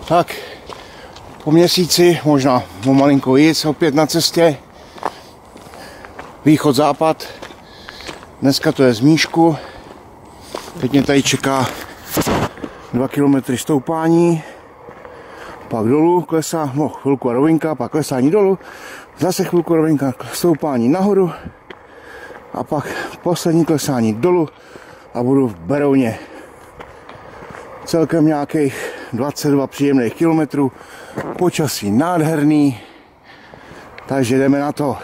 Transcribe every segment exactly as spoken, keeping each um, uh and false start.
Tak, po měsíci, možná o malinko víc, opět na cestě. Východ, západ. Dneska to je z Míšku. Teď mě tady čeká dva kilometry stoupání. Pak dolů klesá, no chvilku a rovinka, pak klesání dolů. Zase chvilku rovinka, stoupání nahoru. A pak poslední klesání dolů a budu v Berouně. Celkem nějakých dvacet dva příjemných kilometrů. Počasí nádherný. Takže jdeme na to.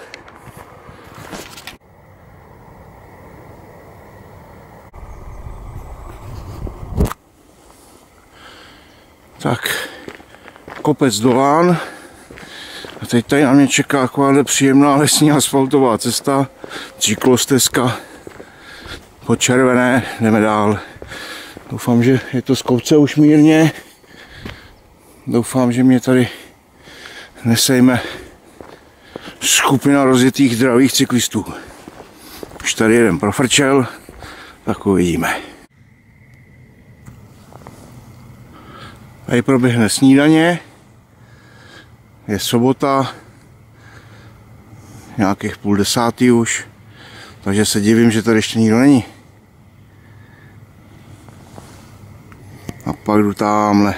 Tak, kopec Dolán. A teď tady na mě čeká taková příjemná lesní asfaltová cesta. Cyklostezka. Po červené, jdeme dál. Doufám, že je to z kopce už mírně. Doufám, že mě tady nesejme skupina rozjetých zdravých cyklistů. Už tady jeden profrčel, tak uvidíme. Tady proběhne snídaně. Je sobota, nějakých půl desátý už, takže se divím, že tady ještě nikdo není. A pak jdu tamhle.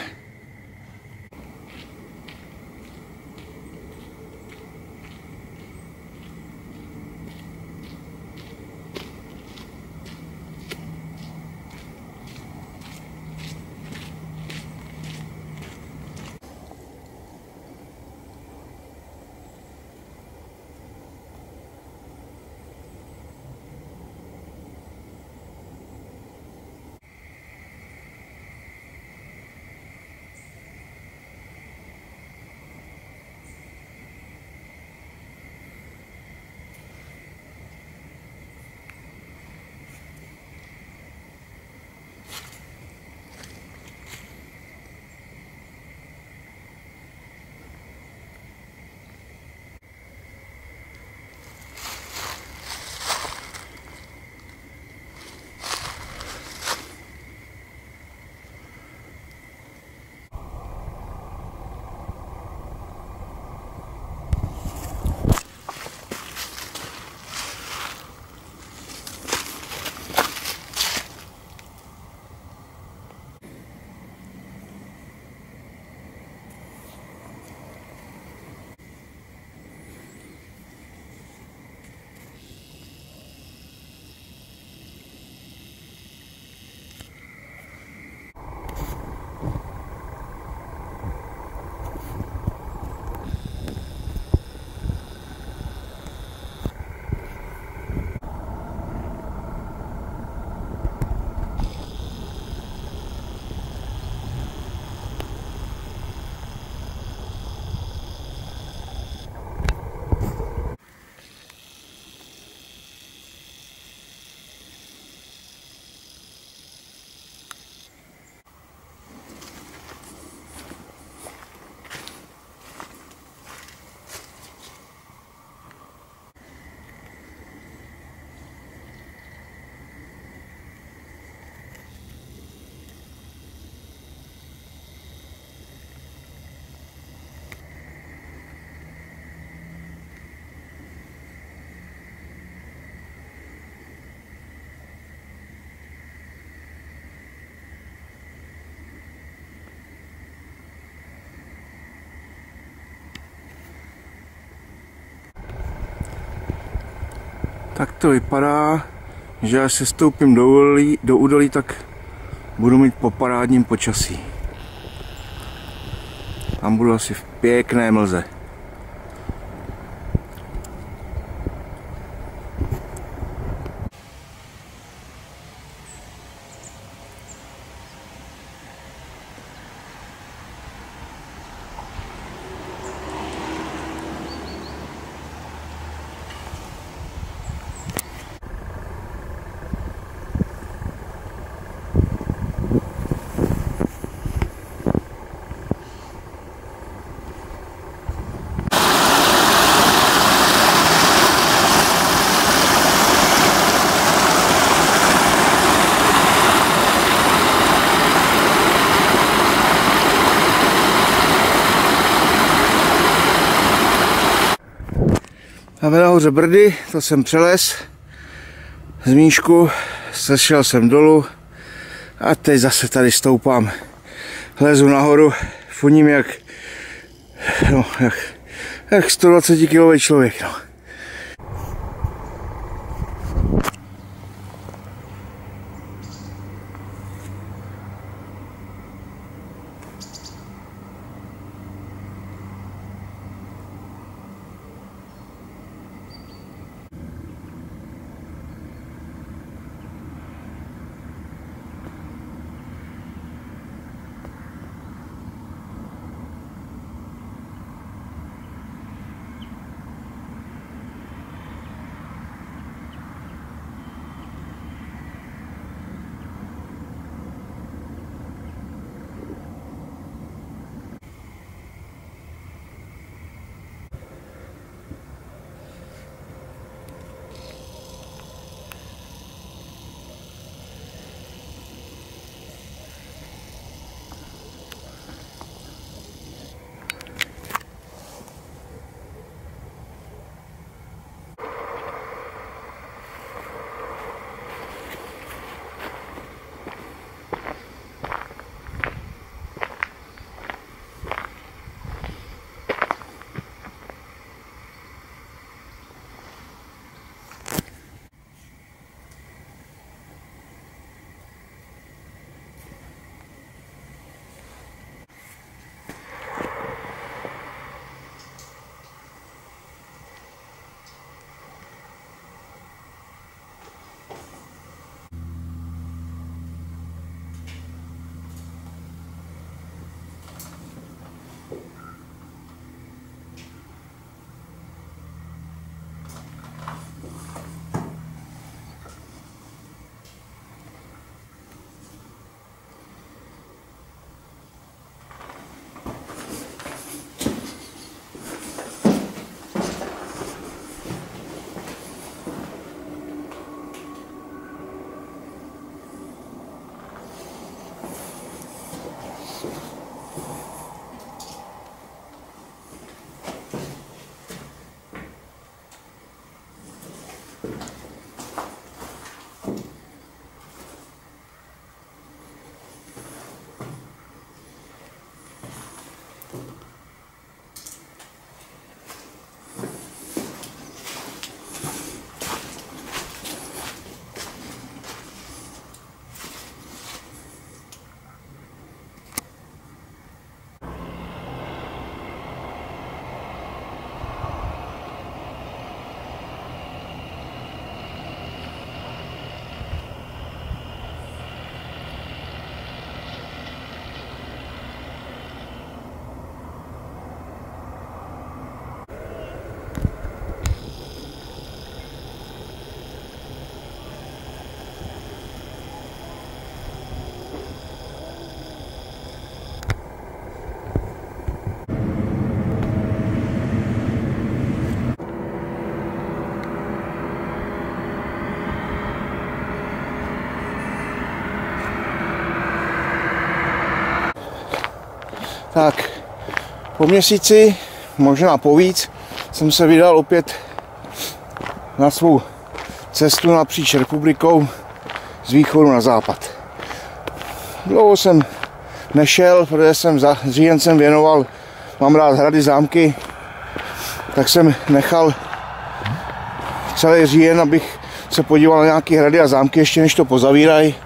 Tak to vypadá, že až se stoupím do údolí, do údolí, tak budu mít po parádním počasí. Tam budu asi v pěkné mlze. Máme nahoře Brdy, to jsem přelez z Míšku, sešel jsem dolů a teď zase tady stoupám. Lezu nahoru, funím jak, no, jak, jak sto dvacet kilový člověk. No. Tak, po měsíci, možná po víc, jsem se vydal opět na svou cestu napříč republikou z východu na západ. Dlouho jsem nešel, protože jsem za říjen jsem věnoval, mám rád hrady, zámky, tak jsem nechal celý říjen, abych se podíval na nějaké hrady a zámky, ještě než to pozavírají.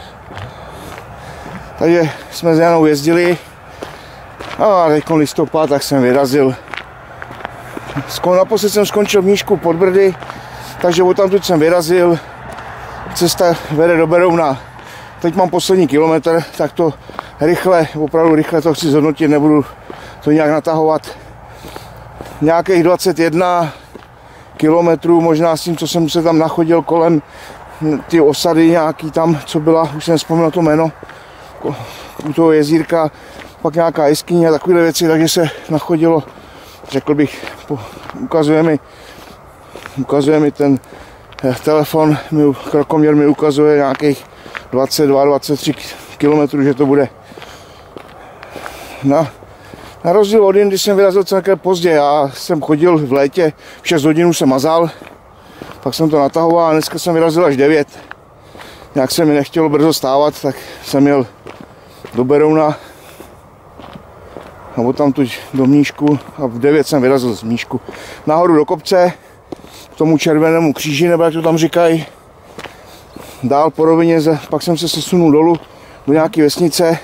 Takže jsme s Janou jezdili a teď listopad, tak jsem vyrazil. Naposled jsem skončil v Míšku pod Brdy, takže odtamtud jsem vyrazil. Cesta vede do Berouna. Teď mám poslední kilometr, tak to rychle, opravdu rychle to chci zhodnotit, nebudu to nějak natahovat. Nějakých dvacet jedna kilometrů, možná s tím, co jsem se tam nachodil kolem ty osady nějaký tam, co byla, už jsem vzpomněl to jméno, u toho jezírka, pak nějaká jeskyně a takové věci, takže se nachodilo, řekl bych, ukazuje mi, ukazuje mi ten telefon, mi, krokoměr mi ukazuje nějakých dvacet dva dvacet tři kilometrů, že to bude. Na, Na rozdíl od jindy jsem vyrazil celkem pozdě. Já jsem chodil v létě, v šest hodin jsem mazal, pak jsem to natahoval a dneska jsem vyrazil až devět. Nějak se mi nechtělo brzo stávat, tak jsem jel do Berouna nebo tam tuď do Mníšku a v devět jsem vyrazil z Mníšku nahoru do kopce, k tomu červenému kříži, nebo jak to tam říkají. Dál po rovině, pak jsem se sesunul dolů do nějaké vesnice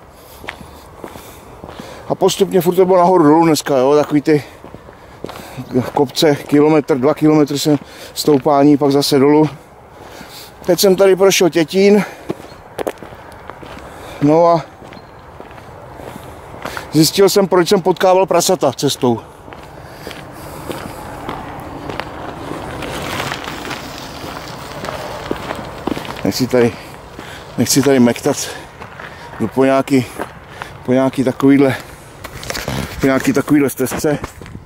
a postupně furt to bylo nahoru dolů dneska, jo, takový ty kopce, kilometr, dva kilometry jsem stoupání, pak zase dolů. Teď jsem tady prošel Tětín, no a zjistil jsem, proč jsem potkával prasata cestou. Nechci tady, nechci tady mektat po nějaký, po nějaký takovýhle, po nějaký takovýhle stezce,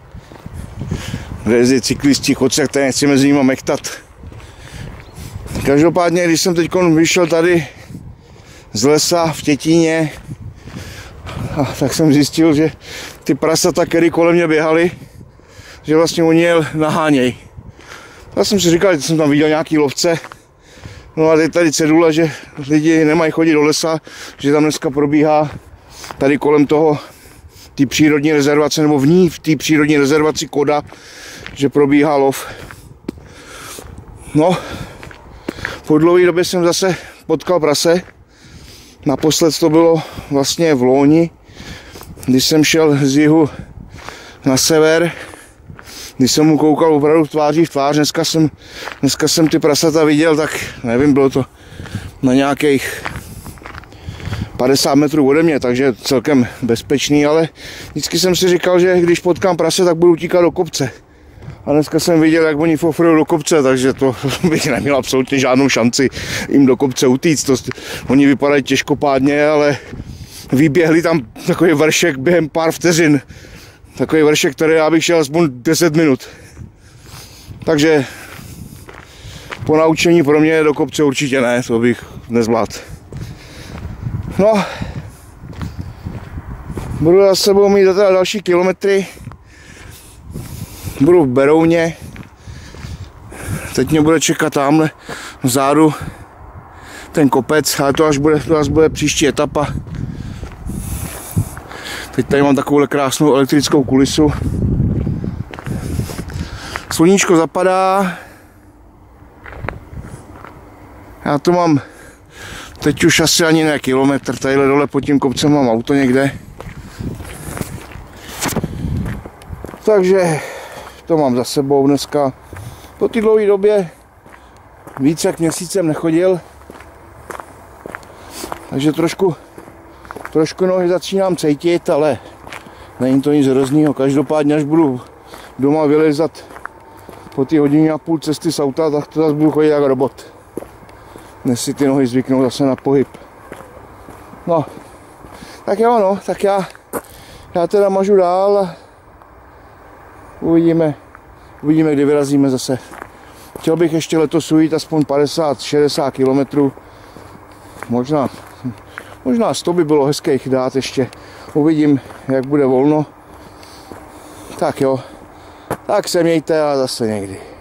kde jezdí cyklisti, chodci, které nechci mezi nimi mektat. Každopádně, když jsem teď vyšel tady z lesa v Tětíně, a tak jsem zjistil, že ty prasata, které kolem mě běhaly, že vlastně oni je naháněj. Já jsem si říkal, že jsem tam viděl nějaký lovce. No a teď tady cedule, že lidi nemají chodit do lesa, že tam dneska probíhá tady kolem toho té přírodní rezervace, nebo v ní, v té přírodní rezervaci Koda, že probíhá lov. No, po dlouhé době jsem zase potkal prase. Naposled to bylo vlastně v loni, když jsem šel z jihu na sever, když jsem mu koukal opravdu tváří v tvář. Dneska jsem, dneska jsem ty prasata viděl, tak nevím, bylo to na nějakých padesát metrů ode mě, takže celkem bezpečný, ale vždycky jsem si říkal, že když potkám prase, tak budu utíkat do kopce. A dneska jsem viděl, jak oni fofrují do kopce, takže to bych neměl absolutně žádnou šanci jim do kopce utíct. To, oni vypadají těžkopádně, ale vyběhli tam takový vršek během pár vteřin. Takový vršek, který já bych šel aspoň deset minut. Takže po naučení pro mě do kopce určitě ne, to bych nezvládl. No, budu za sebou mít teda další kilometry. Budu v Berouně. Teď mě bude čekat tamhle vzadu ten kopec, ale to až bude, to až bude příští etapa. Teď tady mám takovou krásnou elektrickou kulisu. Sluníčko zapadá. Já to mám teď už asi ani ne kilometr. Tadyhle dole pod tím kopcem mám auto někde. Takže to mám za sebou dneska. Po té dlouhé době více jak měsícem nechodil. Takže trošku, trošku nohy začínám cítit, ale není to nic hroznýho. Každopádně, až budu doma vylezat po té hodině a půl cesty z auta, tak to zase budu chodit jak robot. Dnes si ty nohy zvyknou zase na pohyb. No, tak jo no, tak já, já teda mažu dál a uvidíme, uvidíme, kdy vyrazíme zase. Chtěl bych ještě letos ujít aspoň padesát šedesát kilometrů. Možná, možná sto by bylo hezkých dát ještě. Uvidím, jak bude volno. Tak jo, tak se mějte a zase někdy.